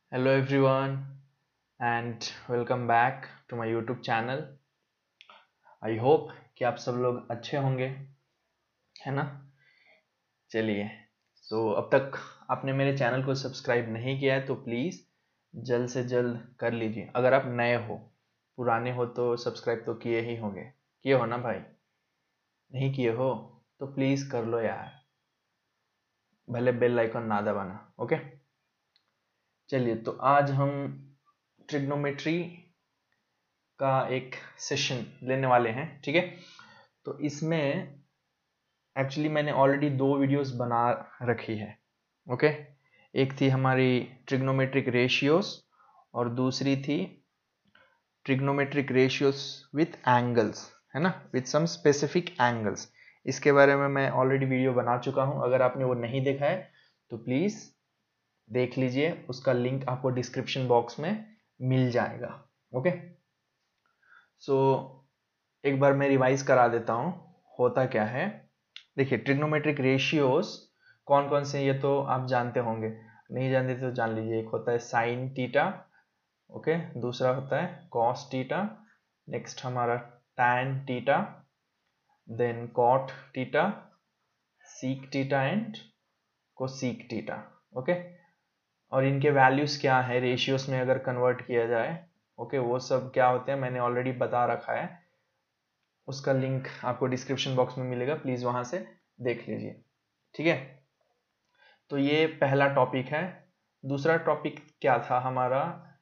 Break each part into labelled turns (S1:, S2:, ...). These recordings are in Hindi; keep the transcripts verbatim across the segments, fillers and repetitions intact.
S1: Hello everyone and welcome back to my YouTube channel. I hope कि आप सब लोग अच्छे होंगे, है ना। चलिए, so अब तक आपने मेरे चैनल को सब्सक्राइब नहीं किया है तो प्लीज़ जल्द से जल्द कर लीजिए। अगर आप नए हो, पुराने हो तो सब्सक्राइब तो किए ही होंगे, किए हो ना भाई? नहीं किए हो तो प्लीज़ कर लो यार, भले बेल आइकन ना दबाना। ओके, चलिए तो आज हम ट्रिग्नोमेट्री का एक सेशन लेने वाले हैं, ठीक है। तो इसमें एक्चुअली मैंने ऑलरेडी दो वीडियोस बना रखी है, ओके। एक थी हमारी ट्रिग्नोमेट्रिक रेशियोस और दूसरी थी ट्रिग्नोमेट्रिक रेशियोस विथ एंगल्स, है ना, विथ सम स्पेसिफिक एंगल्स। इसके बारे में मैं ऑलरेडी वीडियो बना चुका हूं। अगर आपने वो नहीं देखा है तो प्लीज़ देख लीजिए, उसका लिंक आपको डिस्क्रिप्शन बॉक्स में मिल जाएगा। ओके, सो एक बार मैं रिवाइज करा देता हूँ होता क्या है। देखिए, ट्रिग्नोमेट्रिक रेशियोज कौन कौन से, ये तो आप जानते होंगे, नहीं जानते तो जान लीजिए। एक होता है साइन टीटा, ओके। दूसरा होता है कॉस टीटा, नेक्स्ट हमारा tan theta, then cot theta, sec theta and cosec theta, okay. और इनके वैल्यूज क्या है रेशियोज में अगर कन्वर्ट किया जाए, ओके, वो सब क्या होते हैं मैंने ऑलरेडी बता रखा है। उसका लिंक आपको डिस्क्रिप्शन बॉक्स में मिलेगा, प्लीज वहां से देख लीजिए, ठीक है। तो ये पहला टॉपिक है। दूसरा टॉपिक क्या था हमारा?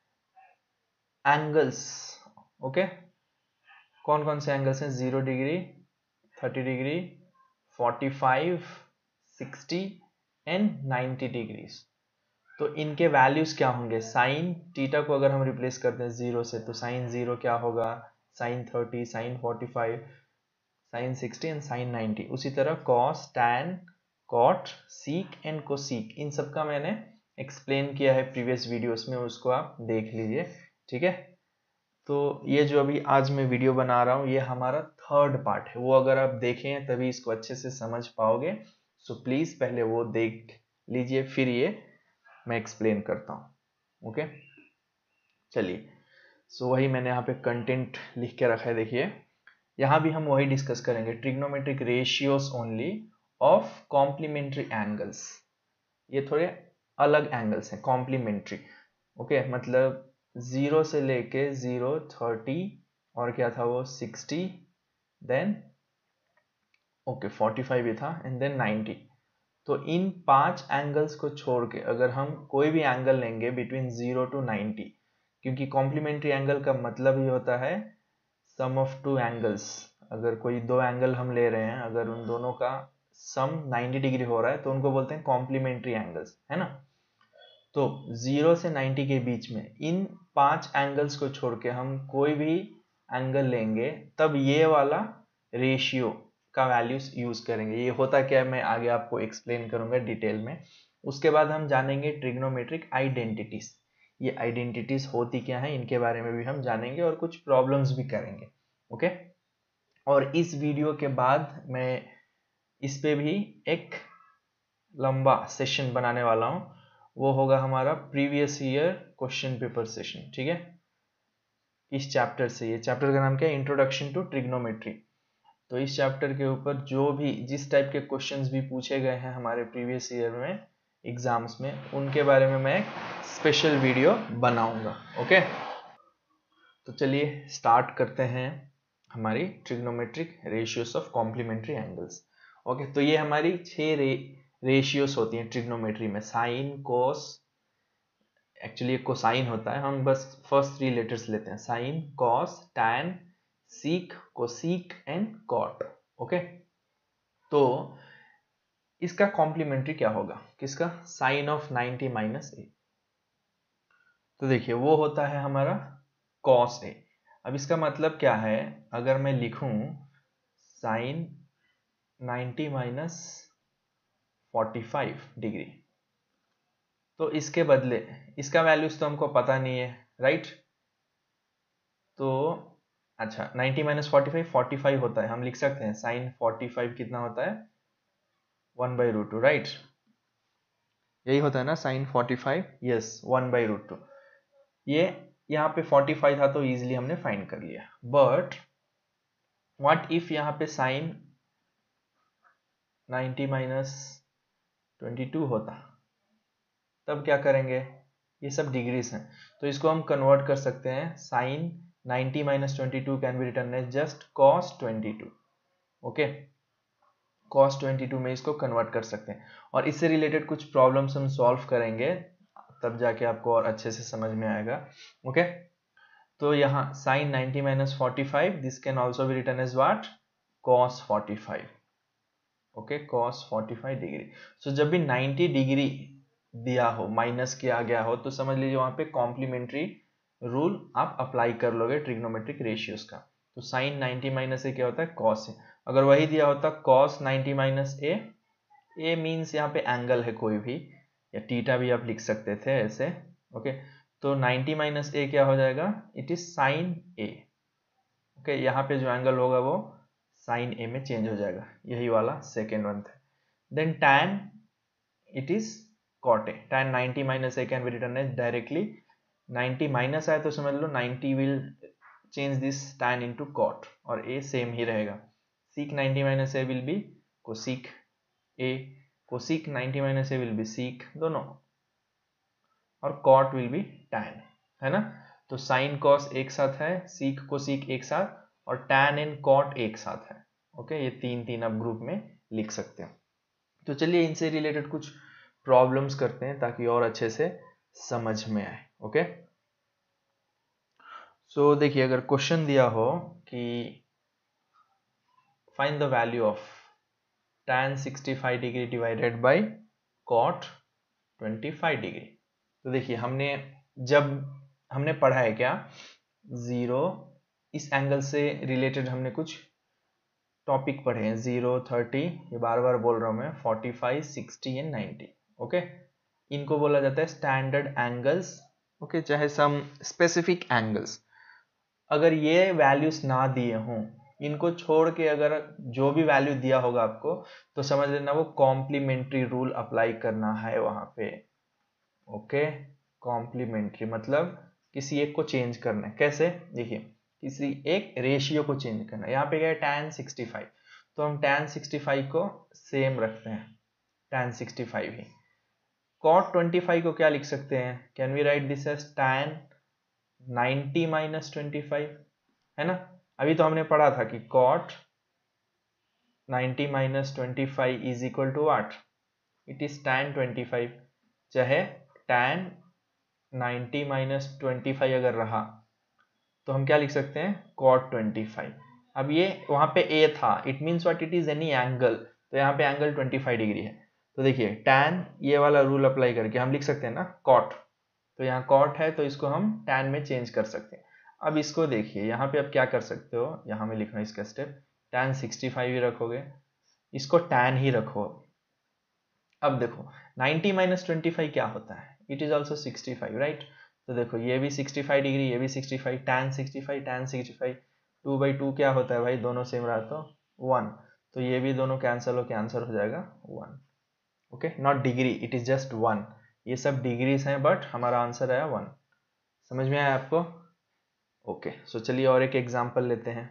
S1: Angles, okay. कौन कौन से एंगल्स हैं? Zero degree, thirty degree, forty five, sixty and ninety degrees. तो इनके वैल्यूज क्या होंगे? साइन टीटा को अगर हम रिप्लेस करते हैं जीरो से तो साइन जीरो क्या होगा? Sine thirty, sine forty five, sine sixty and sine ninety. उसी तरह cos, tan, cot, sec and cosec, इन सब का मैंने एक्सप्लेन किया है प्रीवियस वीडियोस में, उसको आप देख लीजिए, ठीक है। तो ये जो अभी आज मैं वीडियो बना रहा हूँ ये हमारा थर्ड पार्ट है। वो अगर आप देखें तभी इसको अच्छे से समझ पाओगे। सो प्लीज पहले वो देख लीजिए, फिर ये मैं एक्सप्लेन करता हूँ, ओके। चलिए, सो वही मैंने यहाँ पे कंटेंट लिख के रखा है, देखिए। यहाँ भी हम वही डिस्कस करेंगे, trigonometric ratios only of complementary angles. ये थोड़े अलग एंगल्स हैं, कॉम्प्लीमेंट्री, ओके। मतलब जीरो से लेके जीरो, थर्टी, और क्या था वो, sixty, then okay forty five ही था, एंड देन नाइन्टी। तो इन पांच एंगल्स को छोड़ के अगर हम कोई भी एंगल लेंगे बिटवीन जीरो टू नाइन्टी, क्योंकि कॉम्प्लीमेंट्री एंगल का मतलब ही होता है सम ऑफ टू एंगल्स। अगर कोई दो एंगल हम ले रहे हैं, अगर उन दोनों का सम नाइन्टी डिग्री हो रहा है तो उनको बोलते हैं कॉम्प्लीमेंट्री एंगल्स, है ना। तो जीरो से नाइन्टी के बीच में इन पांच एंगल्स को छोड़ के हम कोई भी एंगल लेंगे तब ये वाला रेशियो का वैल्यूज यूज करेंगे। ये होता क्या है मैं आगे आपको एक्सप्लेन करूंगा डिटेल में। उसके बाद हम जानेंगे ट्रिग्नोमेट्रिक आइडेंटिटीज। ये आइडेंटिटीज होती क्या है इनके बारे में भी हम जानेंगे और कुछ प्रॉब्लम्स भी करेंगे, ओके। और इस वीडियो के बाद मैं इस पे भी एक लंबा सेशन बनाने वाला हूं। वो होगा हमारा previous year question paper session, ठीक है। इस चैप्टर से, ये चैप्टर का नाम क्या है? Introduction to trigonometry. तो इस चैप्टर के ऊपर जो भी जिस टाइप के क्वेश्चंस भी पूछे गए हैं हमारे प्रीवियस ईयर में एग्जाम्स में, उनके बारे में मैं एक स्पेशल वीडियो बनाऊंगा, ओके। तो चलिए स्टार्ट करते हैं हमारी trigonometric ratios of complementary angles, okay. तो ये हमारी छह रे रेशियोस होती हैं ट्रिग्नोमेट्री में। साइन, कोस, एक्चुअली कोसाइन होता है, हम बस फर्स्ट थ्री लेटर्स लेते हैं, sine, cos, tan, sec, cosec and cot, okay. तो इसका कॉम्प्लीमेंट्री क्या होगा? किसका? Sine of ninety minus A. तो देखिए वो होता है हमारा कॉस ए। अब इसका मतलब क्या है? अगर मैं लिखूं sine ninety minus forty five degree, तो इसके बदले इसका वैल्यूज तो हमको पता नहीं है, राइट। तो अच्छा, ninety minus forty five, forty five होता है, हम लिख सकते हैं साइन फोर्टी फाइव कितना होता है? One by root two, right. यही होता है ना sine forty five, yes one by root two. ये यहाँ पे फोर्टी फाइव था तो इजीली हमने फाइंड कर लिया। बट व्हाट इफ यहाँ पे sine ninety minus twenty two होता, तब क्या करेंगे? ये सब डिग्रीज हैं तो इसको हम कन्वर्ट कर सकते हैं। Sine ninety minus twenty two can be written as just cos twenty two. Okay, cos twenty two में इसको कन्वर्ट कर सकते हैं और इससे रिलेटेड कुछ प्रॉब्लम्स हम सॉल्व करेंगे, तब जाके आपको और अच्छे से समझ में आएगा। ओके, तो यहाँ sine ninety minus forty five, this can also be written as what? Cos forty five. Okay, cos forty five degree. So जब भी नाइन्टी डिग्री दिया हो, माइनस किया गया हो, तो समझ लीजिए वहां पे कॉम्प्लीमेंट्री रूल आप अप्लाई कर लोगे ट्रिग्नोमेट्रिक रेशियोज का। तो साइन नाइन्टी माइनस ए क्या होता है? कॉस है। अगर वही दिया होता cos ninety minus A, A means यहाँ पे एंगल है कोई भी, या टीटा भी आप लिख सकते थे ऐसे। ओके, तो नाइन्टी माइनस ए क्या हो जाएगा? It is sine A. Okay, यहाँ पे जो एंगल होगा वो साइन ए में चेंज हो जाएगा, यही वाला सेकेंड वन था। Then tan it is cot A. tan ninety minus A can be written as directly, ninety minus A तो समझ लो ninety will change this tan into cot, और a सेम ही रहेगा। Sec ninety minus A will be cosec A, cosec ninety minus A will be sec दोनों, और कॉट विल बी tan, है ना। तो साइन कॉस एक साथ है, सीक कोसीक एक साथ, और tan एंड कॉट एक साथ है। ओके, ये तीन तीन आप ग्रुप में लिख सकते हैं। तो चलिए इनसे रिलेटेड कुछ प्रॉब्लम्स करते हैं ताकि और अच्छे से समझ में आए। ओके, सो देखिए अगर क्वेश्चन दिया हो कि find the value of tan sixty five degree divided by cot twenty five degree, तो देखिए हमने जब हमने पढ़ा है क्या, जीरो इस एंगल से रिलेटेड हमने कुछ टॉपिक पढ़े हैं, जीरो थर्टी, ये बार बार बोल रहा हूं मैं, forty five sixty and ninety. Okay, इनको बोला जाता है स्टैंडर्ड एंगल्स। ओके, चाहे सम स्पेसिफिक एंगल्स। अगर ये वैल्यूज ना दिए हों, इनको छोड़ के अगर जो भी वैल्यू दिया होगा आपको, तो समझ लेना वो कॉम्प्लीमेंट्री रूल अप्लाई करना है वहां पे। ओके, कॉम्प्लीमेंट्री मतलब किसी एक को चेंज करना है। कैसे? देखिए किसी एक रेशियो को चेंज करना है। यहाँ पे क्या है? tan सिक्सटी फाइव, तो हम tan सिक्सटी फाइव को सेम रखते हैं, tan सिक्सटी फाइव ही। cot ट्वेंटी फाइव को क्या लिख सकते हैं? Can we write this as tan ninety minus twenty five, है ना। अभी तो हमने पढ़ा था कि cot ninety minus twenty five is equal to what? It is tan twenty five. चाहे tan ninety minus twenty five अगर रहा तो हम क्या लिख सकते हैं? cot twenty five. अब ये वहां पे a था, it means what? It is any angle, तो यहाँ पे एंगल ट्वेंटी फाइव डिग्री है। तो देखिए tan ये वाला रूल अप्लाई करके हम लिख सकते हैं ना cot, तो यहाँ cot है तो इसको हम tan में चेंज कर सकते हैं। अब इसको देखिए यहाँ पे आप क्या कर सकते हो, यहाँ में लिख रहा हूँ इसका स्टेप, tan सिक्सटी फाइव ही रखोगे, इसको tan ही रखो। अब देखो नाइन्टी माइनस ट्वेंटी फाइव क्या होता है? It is also sixty five, right. तो देखो ये भी सिक्सटी फाइव डिग्री, ये भी sixty five, tan sixty five tan sixty five, two by two क्या होता है भाई? दोनों सेम रहा तो वन, तो ये भी दोनों कैंसिल होकर आंसर हो जाएगा one. Okay, not degree, it is just one. ये सब डिग्रीज हैं बट हमारा आंसर आया वन। समझ में आया आपको? ओके, सो चलिए और एक एग्जांपल लेते हैं।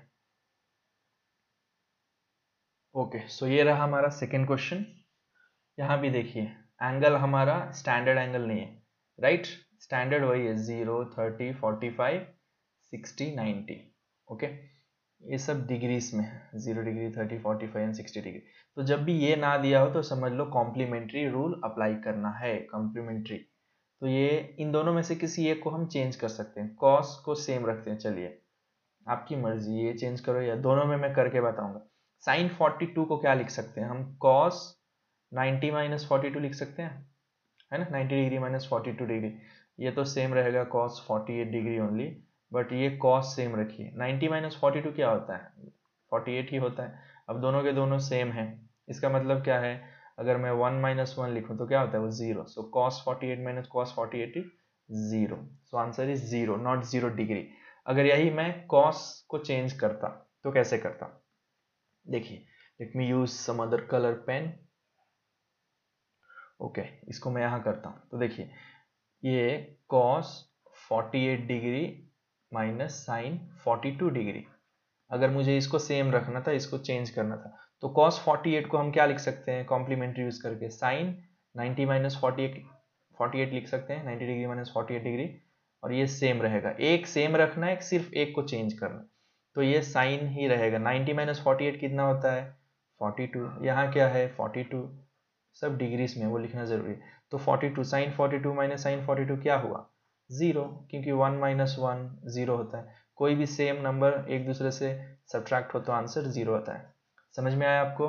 S1: ओके, सो ये रहा हमारा सेकेंड क्वेश्चन। यहाँ भी देखिए एंगल हमारा स्टैंडर्ड एंगल नहीं है, राइट। स्टैंडर्ड वही है zero thirty forty five sixty ninety. Okay, ये सब डिग्रीज में है, zero degree thirty forty five and sixty degree. तो जब भी ये ना दिया हो तो समझ लो कॉम्प्लीमेंट्री रूल अप्लाई करना है, कॉम्प्लीमेंट्री। तो ये इन दोनों में से किसी एक को हम चेंज कर सकते हैं, कॉस को सेम रखते हैं। चलिए आपकी मर्जी, ये चेंज करो या दोनों में मैं करके बताऊंगा। साइन फोर्टी टू को क्या लिख सकते हैं हम? Cos ninety minus forty two लिख सकते हैं, है ना। Ninety degree minus forty two degree, ये तो सेम रहेगा cos forty eight degree only, but ये कॉस सेम रखिए। नाइन्टी माइनस फोर्टी टू क्या होता है? फोर्टी एट ही होता है। अब दोनों के दोनों सेम है, इसका मतलब क्या है? अगर मैं वन माइनस वन लिखूं तो क्या होता है? वो zero. So cos forty eight minus cos forty eight is zero, so answer is zero, not zero degree. अगर यही मैं कॉस को चेंज करता तो कैसे करता? देखिए, let me use some other colour pen. Okay इसको मैं यहाँ करता हूँ। तो देखिए ये कॉस अड़तालीस डिग्री माइनस साइन बयालीस डिग्री, अगर मुझे इसको सेम रखना था, इसको चेंज करना था, तो कॉस अड़तालीस को हम क्या लिख सकते हैं कॉम्प्लीमेंट्री यूज करके, साइन नब्बे माइनस अड़तालीस अड़तालीस लिख सकते हैं, नब्बे डिग्री माइनस अड़तालीस डिग्री, और ये सेम रहेगा। एक सेम रखना है, सिर्फ एक को चेंज करना, तो ये साइन ही रहेगा। नब्बे माइनस अड़तालीस कितना होता है बयालीस, यहाँ क्या है बयालीस, सब डिग्रीज में वो लिखना जरूरी है। तो बयालीस साइन बयालीस माइनस साइन बयालीस क्या हुआ जीरो, क्योंकि वन माइनस वन जीरो होता है। कोई भी सेम नंबर एक दूसरे से सब्ट्रैक्ट हो तो आंसर जीरो आता है। समझ में आया आपको?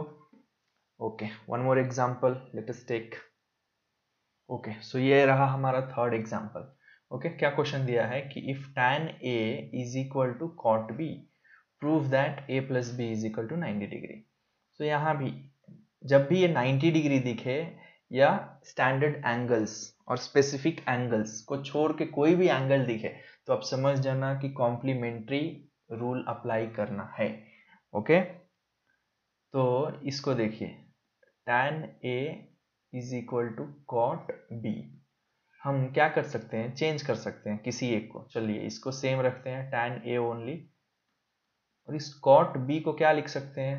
S1: Okay one more example let us take. Okay so ये रहा हमारा थर्ड एग्जांपल। ओके क्या क्वेश्चन दिया है कि if tan a is equal to cot b prove that a plus B is equal to ninety degree. So यहाँ भी जब भी ये नाइन्टी डिग्री दिखे या स्टैंडर्ड एंगल्स और स्पेसिफिक एंगल्स को छोड़ के कोई भी एंगल दिखे, तो आप समझ जाना कि कॉम्प्लीमेंट्री रूल अप्लाई करना है। ओके तो इसको देखिए tan a is equal to cot b, हम क्या कर सकते हैं, चेंज कर सकते हैं किसी एक को। चलिए इसको सेम रखते हैं tan a ओनली, और इस cot b को क्या लिख सकते हैं,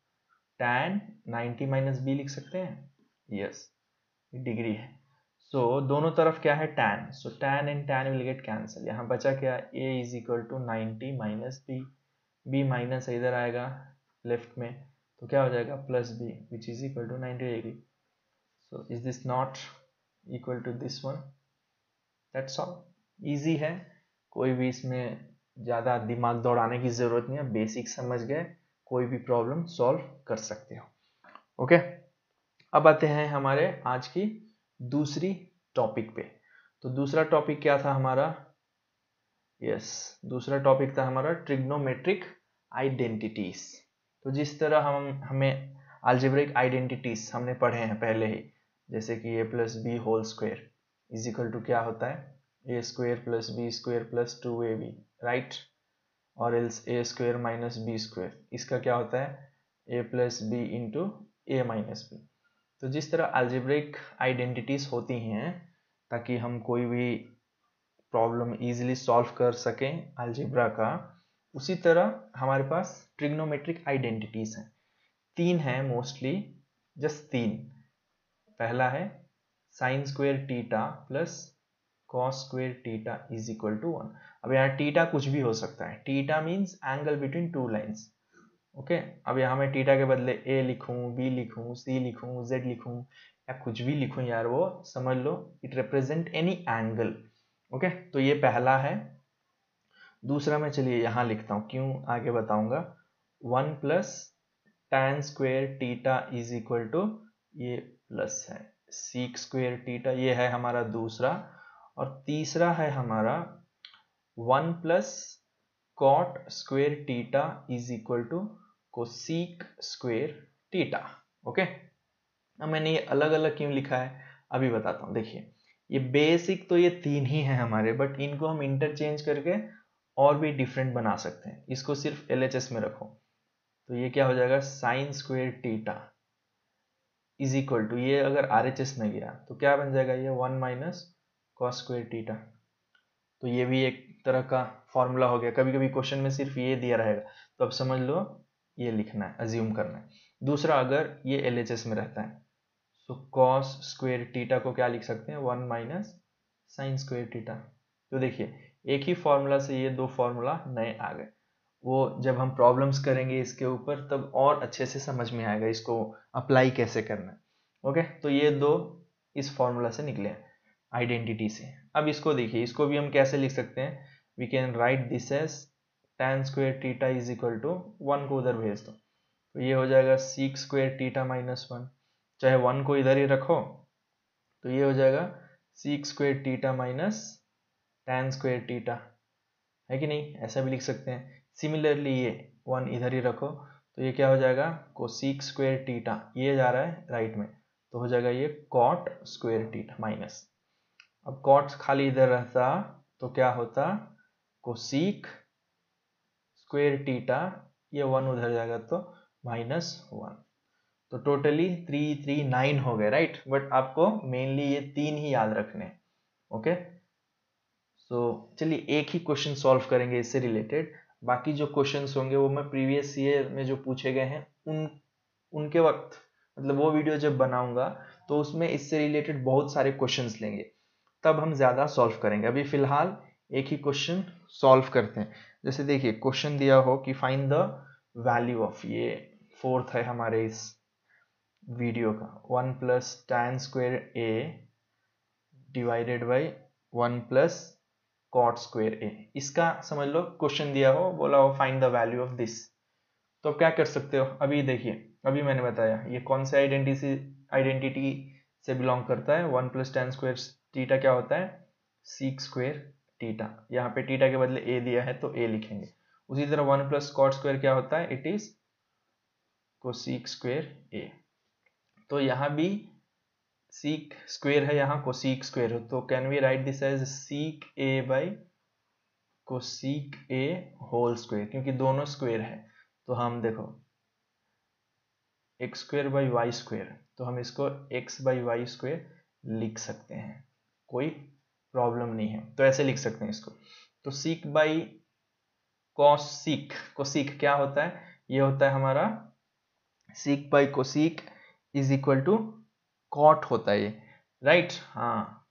S1: tan नाइन्टी माइनस बी लिख सकते हैं। यस डिग्री है, सो so, दोनों तरफ क्या है tan, so so, tan and tan will get cancel. यहाँ बचा क्या, a is equal to ninety minus B, b minus इधर आएगा लेफ्ट में, तो क्या हो जाएगा plus B which is equal to ninety degree. So is this not equal to this one, that's all, easy है, कोई भी इसमें ज़्यादा दिमाग दौड़ाने की ज़रूरत नहीं है, बेसिक समझ गए कोई भी प्रॉब्लम सॉल्व कर सकते हो। ओके अब आते हैं हमारे आज की दूसरी टॉपिक पे। तो दूसरा टॉपिक क्या था हमारा, यस yes, दूसरा टॉपिक था हमारा ट्रिग्नोमेट्रिक आइडेंटिटीज। तो जिस तरह हम हमें अलजेब्रिक आइडेंटिटीज हमने पढ़े हैं पहले ही, जैसे कि A plus B whole square is equal to क्या होता है A square plus B square plus two A B, right, और else A square minus B square, इसका क्या होता है A plus B into A minus B. तो जिस तरह अलजेब्रिक आइडेंटिटीज होती हैं ताकि हम कोई भी प्रॉब्लम इजीली सॉल्व कर सकें अलजेब्रा का, उसी तरह हमारे पास ट्रिग्नोमेट्रिक आइडेंटिटीज हैं, तीन हैं मोस्टली, जस्ट तीन। पहला है sine square theta plus cos square theta is equal to one. अब यहाँ टीटा कुछ भी हो सकता है, theta means angle between two lines. Okay अब यहाँ मैं टीटा के बदले ए लिखूं, बी लिखूं, सी लिखूं, जेड लिखूं, या कुछ भी लिखूं यार, वो समझ लो it represent any angle. Okay तो ये पहला है। दूसरा मैं चलिए यहाँ लिखता हूँ, क्यों आगे बताऊंगा, one plus tan square theta is equal to, ये प्लस है सीक स्क्वेयर टीटा, ये है हमारा दूसरा। और तीसरा है हमारा one plus cot square theta is equal to cosec square theta. Okay अब मैंने ये अलग अलग क्यों लिखा है अभी बताता हूँ। देखिए ये बेसिक तो ये तीन ही है हमारे, बट इनको हम इंटरचेंज करके और भी डिफरेंट बना सकते हैं। इसको सिर्फ एल एच एस में रखो, तो ये क्या हो जाएगा sine square theta is equal to, ये अगर आर एच एस में गया तो क्या बन जाएगा, ये one minus cos square theta. तो ये भी एक तरह का फॉर्मूला हो गया। कभी कभी क्वेश्चन में सिर्फ ये दिया रहेगा तो अब समझ लो ये लिखना है, अज्यूम करना है। दूसरा अगर ये एल एच एस में रहता है तो कॉस स्क्वेयर टीटा को क्या लिख सकते हैं, one minus sine square theta. तो देखिए एक ही फॉर्मूला से ये दो फॉर्मूला नए आ गए, वो जब हम प्रॉब्लम्स करेंगे इसके ऊपर तब और अच्छे से समझ में आएगा इसको अप्लाई कैसे करना है। ओके तो ये दो इस फॉर्मूला से निकले हैं आइडेंटिटी से। अब इसको देखिए, इसको भी हम कैसे लिख सकते हैं, we can write this as tan square theta is equal to, one को उधर भेज दो तो ये हो जाएगा sec square theta minus one, चाहे वन को इधर ही रखो तो ये हो जाएगा sec square theta minus tan square theta, है कि नहीं, ऐसा भी लिख सकते हैं। सिमिलरली ये वन इधर ही रखो तो ये क्या हो जाएगा कोसीक स्क्वेयर टीटा, ये जा रहा है राइट में तो हो जाएगा ये कॉट स्क्वेयर टीटा माइनस, अब कॉट खाली इधर रहता तो क्या होता कोसीक स्क्वेयर टीटा, ये वन उधर जाएगा तो माइनस वन। तो टोटली थ्री थ्री नाइन हो गए, राइट। बट आपको मेनली ये तीन ही याद रखने, ओके। सो चलिए एक ही क्वेश्चन सॉल्व करेंगे इससे रिलेटेड। बाकी जो क्वेश्चंस होंगे वो मैं प्रीवियस ईयर में जो पूछे गए हैं उन उनके वक्त, मतलब वो वीडियो जब बनाऊंगा तो उसमें इससे रिलेटेड बहुत सारे क्वेश्चंस लेंगे, तब हम ज़्यादा सॉल्व करेंगे। अभी फिलहाल एक ही क्वेश्चन सॉल्व करते हैं। जैसे देखिए क्वेश्चन दिया हो कि फाइंड द वैल्यू ऑफ, ये फोर्थ है हमारे इस वीडियो का, one plus tan square A divided by one plus cot square A. इसका समझ लो क्वेश्चन दिया हो, बोला हो find the value of this, तो आप क्या कर सकते हो। अभी देखिए, अभी मैंने बताया ये कौन से आइडेंटिटी आइडेंटिटी से बिलोंग करता है। One plus tan square theta क्या होता है, सीक स्क्वेयर टीटा। यहाँ पे टीटा के बदले ए दिया है तो ए लिखेंगे। उसी तरह वन प्लस कॉट स्क्वेयर क्या होता है, it is cosec square A. तो यहाँ भी सीक स्क्वेयर है, यहाँ कोसीक स्क्वेयर है, तो can we write this as sec A by cosec A whole square, क्योंकि दोनों स्क्वेयर है। तो हम देखो X square by Y square, तो हम इसको एक्स बाई वाई स्क्वेयर लिख सकते हैं, कोई प्रॉब्लम नहीं है। तो ऐसे लिख सकते हैं इसको। तो सीक बाई कोसीक, कोसीक क्या होता है, ये होता है हमारा sec by cosec is equal to cot होता है ये, राइट। हाँ,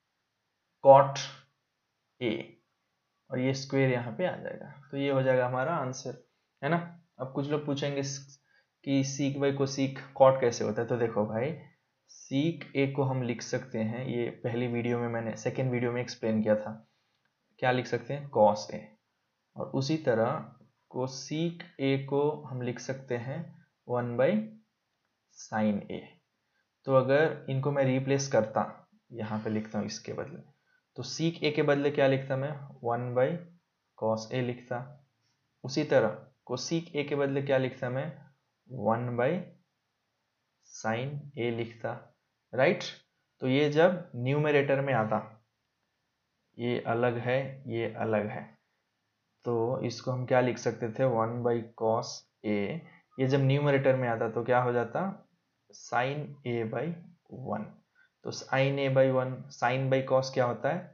S1: कॉट ए, और ये स्क्वेयर यहाँ पे आ जाएगा, तो ये हो जाएगा हमारा आंसर, है ना। अब कुछ लोग पूछेंगे कि सीक बाई को सीक कॉट कैसे होता है, तो देखो भाई सीक ए को हम लिख सकते हैं, ये पहली वीडियो में मैंने सेकेंड वीडियो में एक्सप्लेन किया था, क्या लिख सकते हैं, कॉस ए। और उसी तरह कोसीक ए को हम लिख सकते हैं वन बाई साइन ए। तो अगर इनको मैं रिप्लेस करता, यहाँ पे लिखता हूँ इसके बदले, तो सीक ए के बदले क्या लिखता मैं, वन बाई कॉस ए लिखता। उसी तरह कोसीक ए के बदले क्या लिखता मैं, वन बाई साइन ए लिखता, राइट। तो ये जब न्यूमरेटर में आता, ये अलग है ये अलग है, तो इसको हम क्या लिख सकते थे, वन बाई कॉस ए। ये जब न्यूमरेटर में आता तो क्या हो जाता, साइन ए बाई वन। तो sine A by one, sine by cos क्या होता है,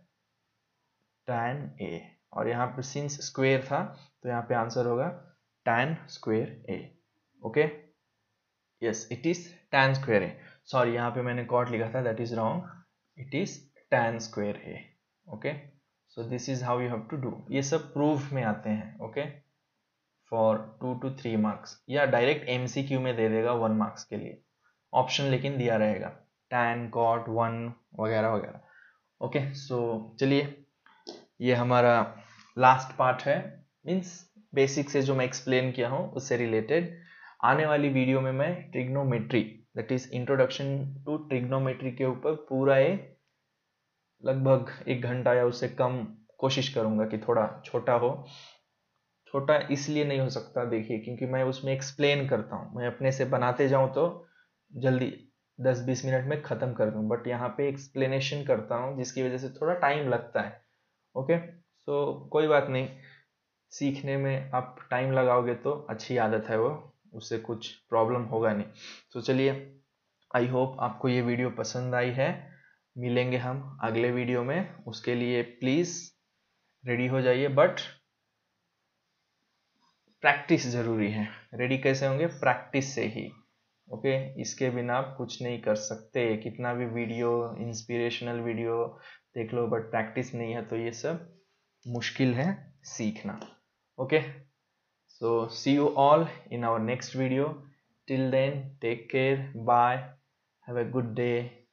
S1: टैन ए। और यहाँ पे सिंस स्क्वेयर था तो यहाँ पे आंसर होगा tan square A, okay. Yes, it is tan square A. Sorry, यहाँ पे मैंने कॉट लिखा था, that is wrong, it is tan square A, okay. So this is how you have to do. ये सब प्रूफ में आते हैं, okay, for two two three marks, या डायरेक्ट एमसीक्यू में दे देगा वन मार्क्स के लिए, ऑप्शन लेकिन दिया रहेगा टैन कॉट वन वगैरह वगैरह, ओके। सो चलिए, ये हमारा लास्ट पार्ट है, मीन्स बेसिक से जो मैं एक्सप्लेन किया हूँ उससे रिलेटेड। आने वाली वीडियो में मैं trigonometry, that is introduction to trigonometry के ऊपर पूरा एक लगभग एक घंटा या उससे कम कोशिश करूंगा कि थोड़ा छोटा हो। छोटा इसलिए नहीं हो सकता, देखिए, क्योंकि मैं उसमें एक्सप्लेन करता हूँ, मैं अपने से बनाते जाऊँ तो जल्दी दस बीस मिनट में ख़त्म कर दूँ, बट यहाँ पे एक्सप्लेनेशन करता हूँ जिसकी वजह से थोड़ा टाइम लगता है, ओके। सो कोई बात नहीं, सीखने में आप टाइम लगाओगे तो अच्छी आदत है वो, उससे कुछ प्रॉब्लम होगा नहीं। तो चलिए, आई होप आपको ये वीडियो पसंद आई है। मिलेंगे हम अगले वीडियो में, उसके लिए प्लीज़ रेडी हो जाइए, बट प्रैक्टिस ज़रूरी है। रेडी कैसे होंगे, प्रैक्टिस से ही, ओके। इसके बिना आप कुछ नहीं कर सकते, कितना भी वीडियो इंस्पिरेशनल वीडियो देख लो, बट प्रैक्टिस नहीं है तो ये सब मुश्किल है सीखना, okay. So see you all in our next video, till then take care, bye, have a good day.